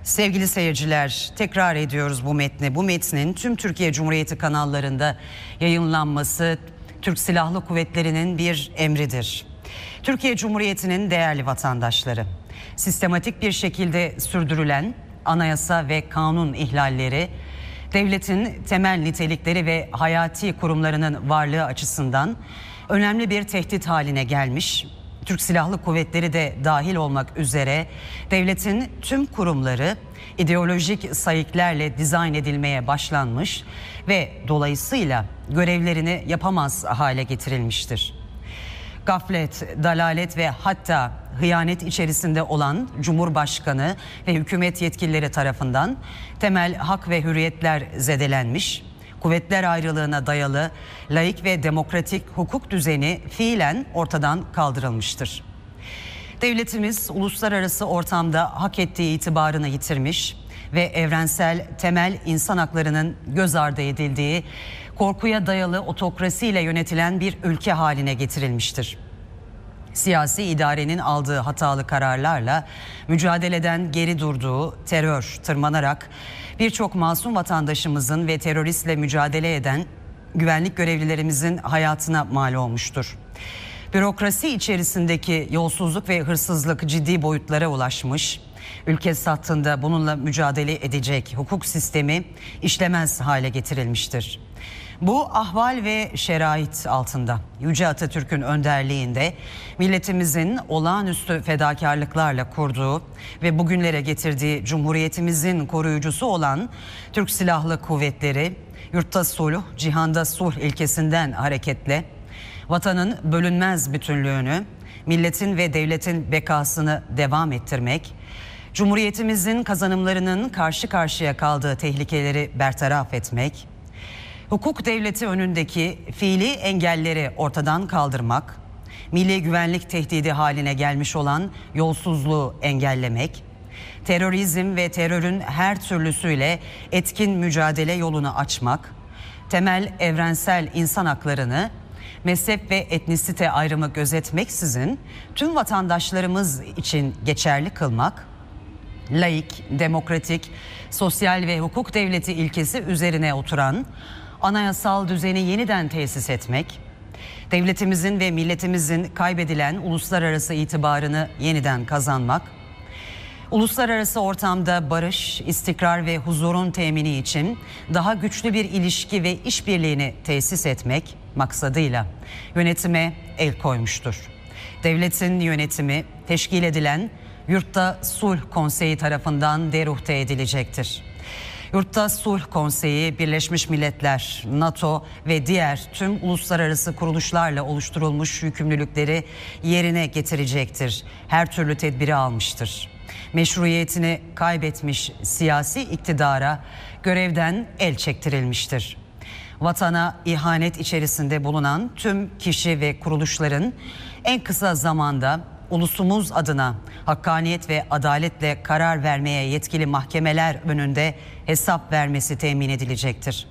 Sevgili seyirciler, tekrar ediyoruz bu metni. Bu metnin tüm Türkiye Cumhuriyeti kanallarında yayınlanması Türk Silahlı Kuvvetleri'nin bir emridir. Türkiye Cumhuriyeti'nin değerli vatandaşları, sistematik bir şekilde sürdürülen anayasa ve kanun ihlalleri, devletin temel nitelikleri ve hayati kurumlarının varlığı açısından önemli bir tehdit haline gelmiş. Türk Silahlı Kuvvetleri de dahil olmak üzere devletin tüm kurumları ideolojik sayıklarla dizayn edilmeye başlanmış ve dolayısıyla görevlerini yapamaz hale getirilmiştir. Gaflet, dalalet ve hatta hıyanet içerisinde olan Cumhurbaşkanı ve hükümet yetkilileri tarafından temel hak ve hürriyetler zedelenmiş, kuvvetler ayrılığına dayalı laik ve demokratik hukuk düzeni fiilen ortadan kaldırılmıştır. Devletimiz uluslararası ortamda hak ettiği itibarını yitirmiş ve evrensel temel insan haklarının göz ardı edildiği korkuya dayalı otokrasiyle yönetilen bir ülke haline getirilmiştir. Siyasi idarenin aldığı hatalı kararlarla mücadeleden geri durduğu terör tırmanarak birçok masum vatandaşımızın ve teröristle mücadele eden güvenlik görevlilerimizin hayatına mal olmuştur. Bürokrasi içerisindeki yolsuzluk ve hırsızlık ciddi boyutlara ulaşmış, ülke sattığında bununla mücadele edecek hukuk sistemi işlemez hale getirilmiştir. Bu ahval ve şerait altında Yüce Atatürk'ün önderliğinde milletimizin olağanüstü fedakarlıklarla kurduğu ve bugünlere getirdiği Cumhuriyetimizin koruyucusu olan Türk Silahlı Kuvvetleri, yurtta sulh, cihanda sulh ilkesinden hareketle vatanın bölünmez bütünlüğünü, milletin ve devletin bekasını devam ettirmek, Cumhuriyetimizin kazanımlarının karşı karşıya kaldığı tehlikeleri bertaraf etmek, hukuk devleti önündeki fiili engelleri ortadan kaldırmak, milli güvenlik tehdidi haline gelmiş olan yolsuzluğu engellemek, terörizm ve terörün her türlüsüyle etkin mücadele yolunu açmak, temel evrensel insan haklarını mezhep ve etnisite ayrımı gözetmeksizin tüm vatandaşlarımız için geçerli kılmak, laik, demokratik, sosyal ve hukuk devleti ilkesi üzerine oturan anayasal düzeni yeniden tesis etmek, devletimizin ve milletimizin kaybedilen uluslararası itibarını yeniden kazanmak, uluslararası ortamda barış, istikrar ve huzurun temini için daha güçlü bir ilişki ve işbirliğini tesis etmek maksadıyla yönetime el koymuştur. Devletin yönetimi teşkil edilen Yurtta Sulh Konseyi tarafından deruhte edilecektir. Yurtta Sulh Konseyi, Birleşmiş Milletler, NATO ve diğer tüm uluslararası kuruluşlarla oluşturulmuş yükümlülükleri yerine getirecektir. Her türlü tedbiri almıştır. Meşruiyetini kaybetmiş siyasi iktidara görevden el çektirilmiştir. Vatana ihanet içerisinde bulunan tüm kişi ve kuruluşların en kısa zamanda ulusumuz adına hakkaniyet ve adaletle karar vermeye yetkili mahkemeler önünde hesap vermesi temin edilecektir.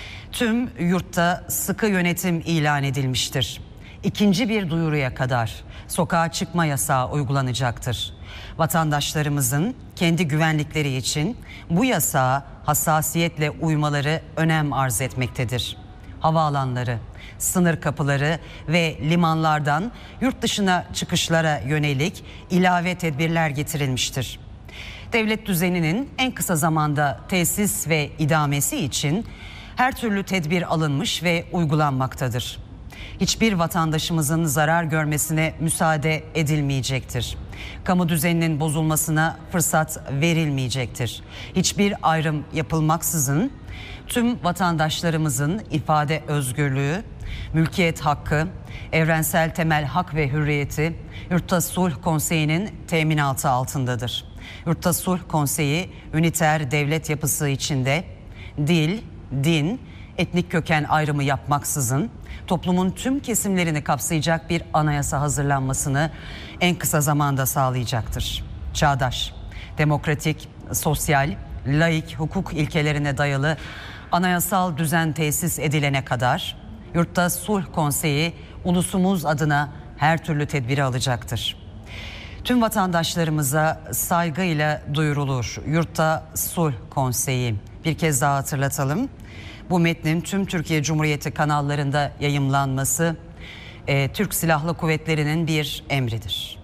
Tüm yurtta sıkı yönetim ilan edilmiştir. İkinci bir duyuruya kadar sokağa çıkma yasağı uygulanacaktır. Vatandaşlarımızın kendi güvenlikleri için bu yasağa hassasiyetle uymaları önem arz etmektedir. Havaalanları, sınır kapıları ve limanlardan yurt dışına çıkışlara yönelik ilave tedbirler getirilmiştir. Devlet düzeninin en kısa zamanda tesis ve idamesi için her türlü tedbir alınmış ve uygulanmaktadır. Hiçbir vatandaşımızın zarar görmesine müsaade edilmeyecektir. Kamu düzeninin bozulmasına fırsat verilmeyecektir. Hiçbir ayrım yapılmaksızın tüm vatandaşlarımızın ifade özgürlüğü, mülkiyet hakkı, evrensel temel hak ve hürriyeti Yurtta Sulh Konseyi'nin teminatı altındadır. Yurtta Sulh Konseyi üniter devlet yapısı içinde dil, din, etnik köken ayrımı yapmaksızın toplumun tüm kesimlerini kapsayacak bir anayasa hazırlanmasını en kısa zamanda sağlayacaktır. Çağdaş, demokratik, sosyal, laik hukuk ilkelerine dayalı anayasal düzen tesis edilene kadar Yurtta Sulh Konseyi ulusumuz adına her türlü tedbiri alacaktır. tüm vatandaşlarımıza saygıyla duyurulur. Yurtta Sulh Konseyi. Bir kez daha hatırlatalım. Bu metnin tüm Türkiye Cumhuriyeti kanallarında yayımlanması Türk Silahlı Kuvvetleri'nin bir emridir.